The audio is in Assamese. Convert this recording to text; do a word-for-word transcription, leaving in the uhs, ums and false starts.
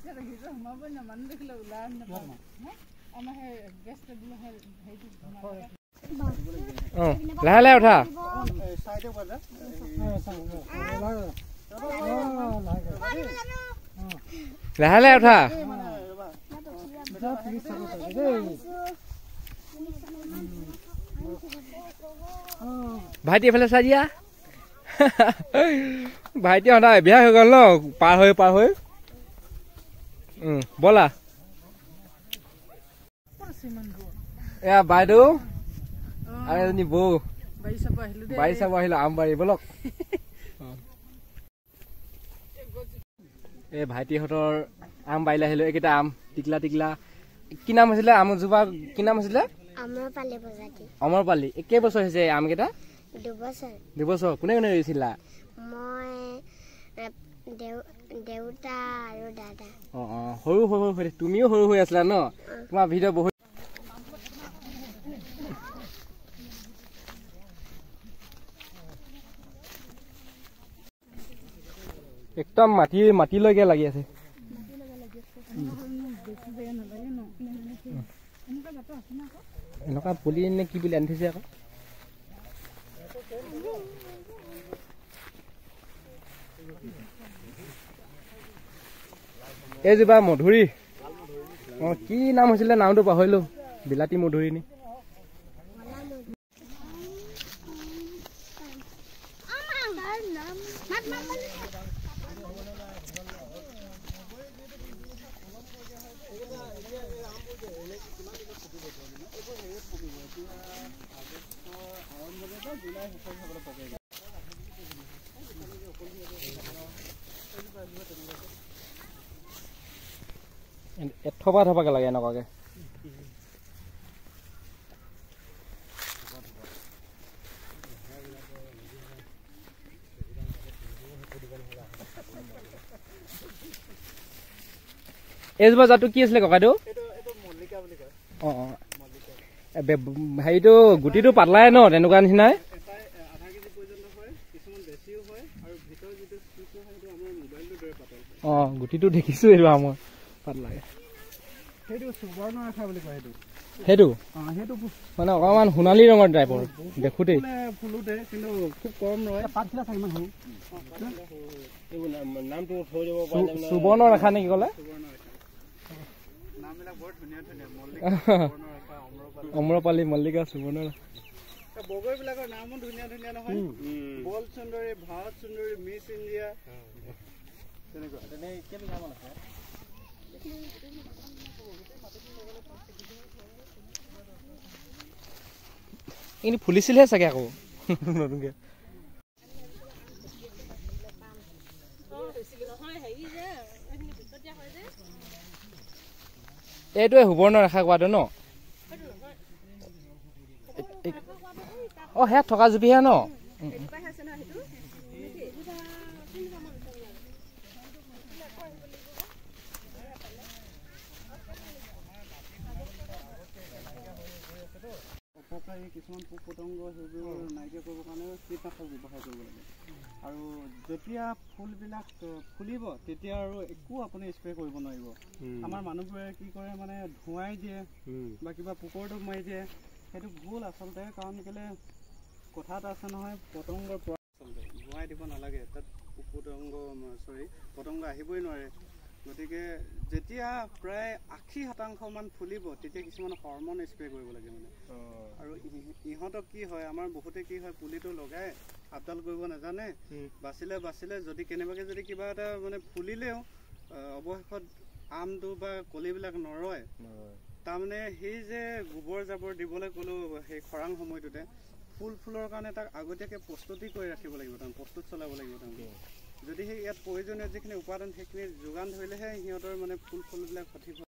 লাহে লাহে উঠা লাহে লাহে উঠা ভাইটি এফালে চাই দিয়া ভাইটি সদায় বিয়া হৈ গ'ল ন পাৰ হৈ পাৰ হৈ ব'লা এয়া বাইদেউ আৰু এজনী বৌ বাৰী চাব আহিলো আমবাৰী বলক এই ভাইটিহঁতৰ আম বাৰীলৈ আহিলো এইকেইটা আম টিকলা টিকলা কি নাম আছিলে আমজোপা কি নাম আছিলে অমৰপালি কেইবছৰ হৈছে আমকেইটা দুবছৰ দুবছৰ কোনে কোনে ৰুইছিলা মই দেউতা আৰু দাদা অ অ সৰু সৰু হৈ তুমিও সৰু হৈ আছিলা ন তোমাৰ ভিডিঅ' বহুত একদম মাটি মাটিলৈকে লাগি আছে এনেকুৱা পুলি নে কি বুলি আনি থৈছে আকৌ এইজোপা মধুৰি অ কি নাম হৈছিলে নামটো পাহৰিলো বিলাতী মধুৰি নি থপা থপাকে লাগে এনেকুৱাকে এইজোপা জাতটো কি আছিলে ককাইদেউ অ অ হেৰিটো গুটিটো পাতলাই ন তেনেকুৱা নিচিনাই অ গুটিটো দেখিছো এইটো আমৰ পাতলাই সেইটো মানে অকমান সোণালী ৰঙৰ টাইপৰ দেখোতেই সুবৰ্ণ ৰেখা নেকি কলে অম্ৰপালি মল্লিকা সুবৰ্ণ বগৈ বিলাকৰ নামো ধুনীয়া ধুনীয়া নহয় বল সুন্দৰী ভাৰত সুন্দৰী মিছ ইণ্ডিয়া তেনেকুৱা তেনে কেইটা নাম আছে এনে ফুলিছিলহে চাগে আকৌ নতুনকে এইটোৱে সুবৰ্ণ ৰেখা কোৱাটো ন অ সেয়া থকা জুপিহে ন কিছুমান পোক পতংগ সেইবোৰ নাইকিয়া কৰিবৰ কাৰণে কীটনাশক ব্যৱহাৰ কৰিব লাগে আৰু যেতিয়া ফুলবিলাক ফুলিব তেতিয়া আৰু একো আপুনি স্প্ৰে কৰিব নোৱাৰিব আমাৰ মানুহবোৰে কি কৰে মানে ধুৱাই দিয়ে বা কিবা পোকৰ দৰৱ মাৰি দিয়ে সেইটো ভুল আচলতে কাৰণ কেলে কথা এটা আছে নহয় পতংগৰ পৰা আচলতে ধুৱাই দিব নালাগে তাত পোক পতংগ চৰি পতংগ আহিবই নোৱাৰে গতিকে যেতিয়া প্ৰায় আশী শতাংশ মান ফুলিব তেতিয়া কিছুমান হৰমন স্প্ৰে কৰিব লাগে মানে আৰু ইহঁতক কি হয় আমাৰ বহুতে কি হয় পুলিটো লগাই আপডাল কৰিব নাজানে বাচিলে বাচিলে যদি কেনেবাকে যদি কিবা এটা মানে ফুলিলেও অৱশেষত আমটো বা কলিবিলাক নৰয় তাৰমানে সেই যে গোবৰ জাবৰ দিবলৈ ক'লো সেই খৰাং সময়টোতে ফুল ফুলৰ কাৰণে তাক আগতীয়াকৈ প্ৰস্তুতি কৰি ৰাখিব লাগিব তাৰমানে প্ৰস্তুত চলাব লাগিব তাৰমানে যদি সেই ইয়াত প্ৰয়োজনীয় যিখিনি উপাদান সেইখিনি যোগান ধৰিলেহে সিহঁতৰ মানে ফুল ফুলবিলাক সঠিক